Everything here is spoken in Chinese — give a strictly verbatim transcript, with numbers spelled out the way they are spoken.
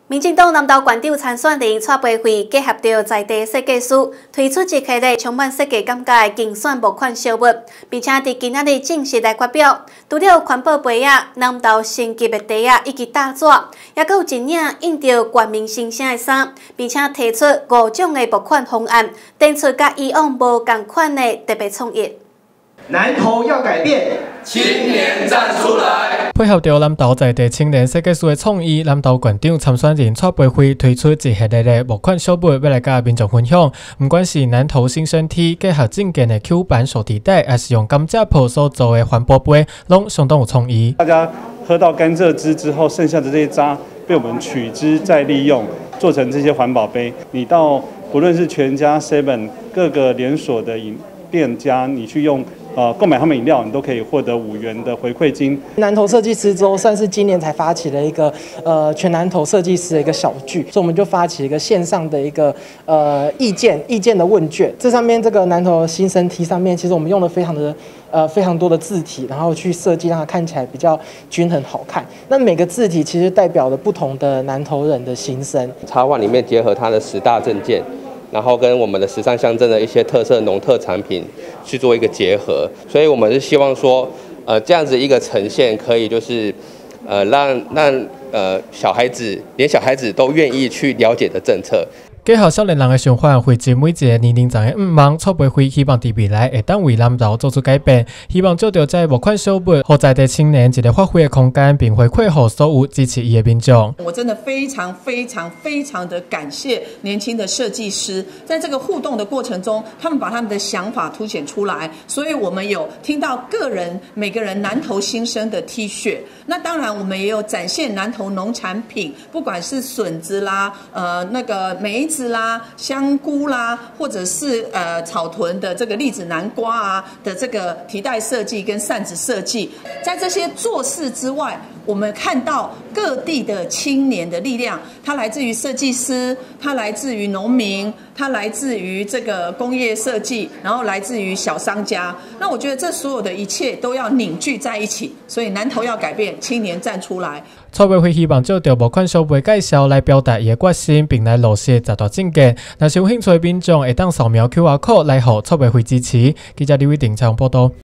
民进党南投县长参选人蔡培慧结合着在地设计师，推出一系列充满设计感觉的竞选募款小物，并且伫今仔日正式来发表。除了环保杯啊、南投升级的茶啊以及大纸，也佫有一领印着冠名新声的衫，并且提出五种的募款方案，展出甲以往无同款的特别创意。 南投要改变， 青年站出来。 配合着南投在地青年设计师的创意，南投县长参选人蔡培慧推出一系列的募款小物，要来甲民众分享。不管是南投新生 T 结合正件的 Q 版手提袋，还是用甘蔗泡所做的环保杯，拢相当有创意。 大家喝到甘蔗汁之后，剩下的这些渣被我们取汁再利用，做成这些环保杯。你到不论是全家、seven 各个连锁的饮店家，你去用。呃，购买他们饮料，你都可以获得五元的回馈金。 南投设计师周算是今年才发起了一个呃全南投设计师的一个小聚，所以我们就发起一个线上的一个呃意见意见的问卷。这上面这个南投新生 T 上面，其实我们用了非常的呃非常多的字体，然后去设计让它看起来比较均衡好看。那每个字体其实代表了不同的南投人的心声。 X one 里面结合它的十大政见。然后跟我们的时尚乡镇的一些特色农特产品去做一个结合，所以我们是希望说，呃，这样子一个呈现可以就是，呃，让让呃小孩子连小孩子都愿意去了解的政策。 结合少年人的想法，汇集每一个年龄层的愿望，蔡培慧希望伫未来会当为南投做出改变，希望借着这募款小物，互在地青年一个发挥的空间，并回馈予所有支持伊的民众。 我真的非常非常非常的感谢年轻的设计师，在这个互动的过程中，他们把他们的想法凸显出来，所以我们有听到个人每个人南投新生的 T 恤，那当然我们也有展现南投农产品，不管是笋子啦，呃那个梅子啦、香菇啦，或者是呃草屯的这个栗子南瓜啊的这个提袋设计跟扇子设计，在这些做事之外，我们看到各地的青年的力量，它来自于设计师，它来自于农民，它来自于这个工业设计，然后来自于小商家。那我觉得这所有的一切都要凝聚在一起，所以南投要改变，青年站出来。 蔡培慧希望借着募款小物介绍来表达伊的决心，并来落实十大政见。若是有兴趣的民众，会当扫描 Q R code 来互蔡培慧支持。记者李伟霆采访报道。